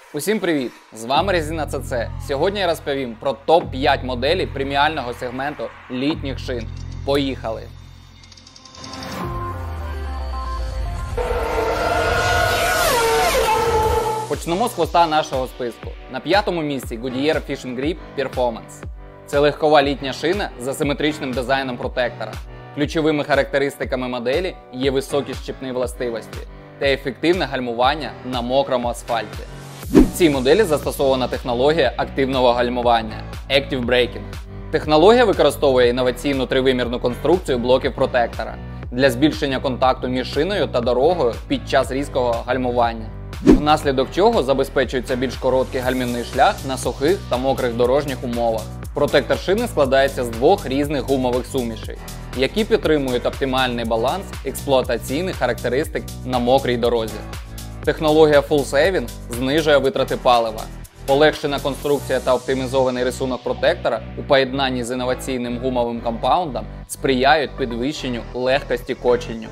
Усім привіт! З вами Резина ЦЦ. Сьогодні я розповім про топ-5 моделей преміального сегменту літніх шин. Поїхали! Почнемо з хвоста нашого списку. На 5-му місці Goodyear Fishing Grip Performance. Це легкова літня шина з асиметричним дизайном протектора. Ключовими характеристиками моделі є високі щепні властивості та ефективне гальмування на мокрому асфальті. В цій моделі застосована технологія активного гальмування Active Braking. Технологія використовує інноваційну тривимірну конструкцію блоків протектора для збільшення контакту між шиною та дорогою під час різкого гальмування, внаслідок чого забезпечується більш короткий гальмівний шлях на сухих та мокрих дорожніх умовах. Протектор шини складається з двох різних гумових сумішей, які підтримують оптимальний баланс експлуатаційних характеристик на мокрій дорозі. Технологія Full Saving знижує витрати палива. Полегшена конструкція та оптимізований рисунок протектора у поєднанні з інноваційним гумовим компаундом сприяють підвищенню легкості коченню.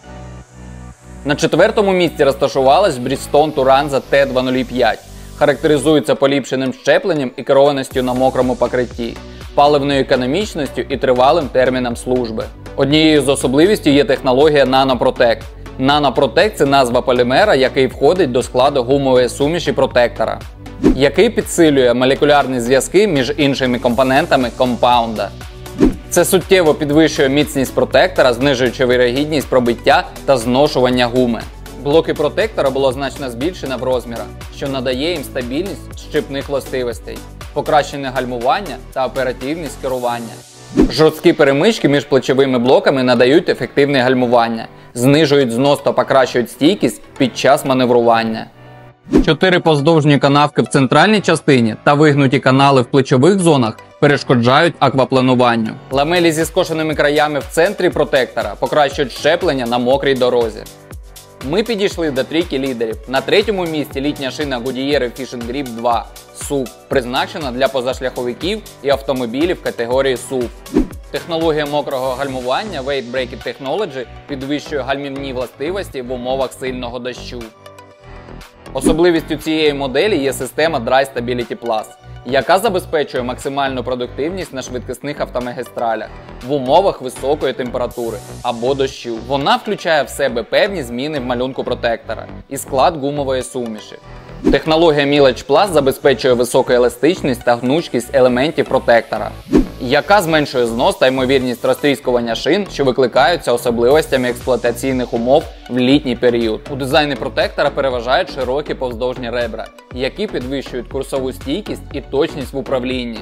На 4-му місці розташувалась Bridgestone Turanza T205. Характеризується поліпшеним щепленням і керованістю на мокрому покритті, паливною економічністю і тривалим терміном служби. Однією з особливостей є технологія NanoProtect. NanoProtect – це назва полімера, який входить до складу гумової суміші протектора, який підсилює молекулярні зв'язки між іншими компонентами компаунда. Це суттєво підвищує міцність протектора, знижуючи вірогідність пробиття та зношування гуми. Блоки протектора було значно збільшено в розмірах, що надає їм стабільність щепних властивостей, покращене гальмування та оперативність керування. Жорсткі перемички між плечовими блоками надають ефективне гальмування, знижують знос та покращують стійкість під час маневрування. 4 поздовжні канавки в центральній частині та вигнуті канали в плечових зонах перешкоджають акваплануванню. Ламелі зі скошеними краями в центрі протектора покращують щеплення на мокрій дорозі. Ми підійшли до трійки лідерів. На 3-му місці літня шина Goodyear Fishing Grip 2 SUV, призначена для позашляховиків і автомобілів категорії SUV. Технологія мокрого гальмування Weight Braking Technology підвищує гальмівні властивості в умовах сильного дощу. Особливістю цієї моделі є система Dry Stability Plus, яка забезпечує максимальну продуктивність на швидкісних автомагістралях в умовах високої температури або дощу. Вона включає в себе певні зміни в малюнку протектора і склад гумової суміші. Технологія Millage Plus забезпечує високу еластичність та гнучкість елементів протектора, яка зменшує знос та ймовірність розтріскування шин, що викликаються особливостями експлуатаційних умов в літній період. У дизайні протектора переважають широкі повздовжні ребра, які підвищують курсову стійкість і точність в управлінні.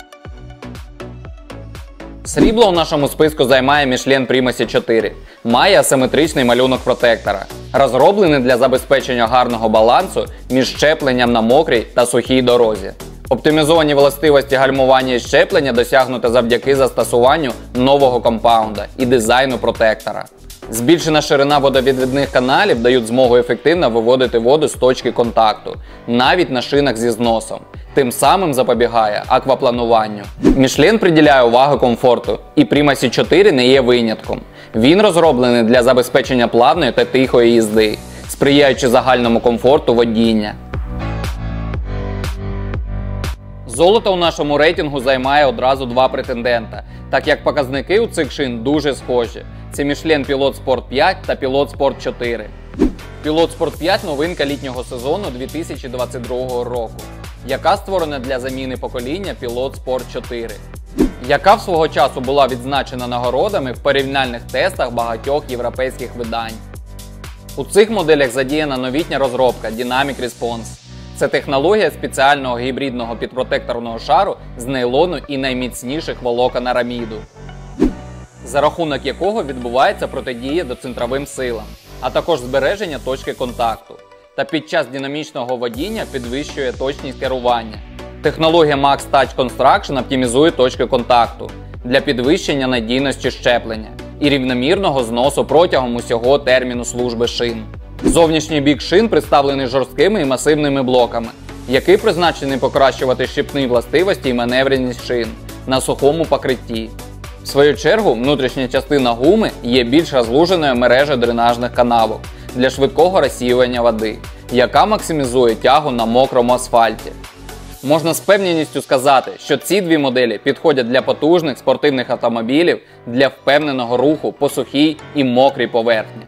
Срібло у нашому списку займає Michelin Primacy 4. Має асиметричний малюнок протектора, розроблений для забезпечення гарного балансу між щепленням на мокрій та сухій дорозі. Оптимізовані властивості гальмування і щеплення досягнуто завдяки застосуванню нового компаунда і дизайну протектора. Збільшена ширина водовідвідних каналів дають змогу ефективно виводити воду з точки контакту, навіть на шинах зі зносом. Тим самим запобігає акваплануванню. Michelin приділяє увагу комфорту, і Primacy 4 не є винятком. Він розроблений для забезпечення плавної та тихої їзди, сприяючи загальному комфорту водіння. Золото у нашому рейтингу займає одразу 2 претендента, так як показники у цих шин дуже схожі. Це Michelin Pilot Sport 5 та Pilot Sport 4. Pilot Sport 5 – новинка літнього сезону 2022 року, яка створена для заміни покоління Pilot Sport 4, яка в свого часу була відзначена нагородами в порівняльних тестах багатьох європейських видань. У цих моделях задіяна новітня розробка Dynamic Response. Це технологія спеціального гібридного підпротекторного шару з нейлону і найміцніших волокон араміду, за рахунок якого відбувається протидія доцентровим силам, а також збереження точки контакту. Та під час динамічного водіння підвищує точність керування. Технологія Max Touch Construction оптимізує точки контакту для підвищення надійності щеплення і рівномірного зносу протягом усього терміну служби шин. Зовнішній бік шин представлений жорсткими і масивними блоками, які призначені покращувати щепні властивості і маневреність шин на сухому покритті. В свою чергу, внутрішня частина гуми є більш розлуженою мережею дренажних канавок для швидкого розсіювання води, яка максимізує тягу на мокрому асфальті. Можна з певністю сказати, що ці дві моделі підходять для потужних спортивних автомобілів для впевненого руху по сухій і мокрій поверхні.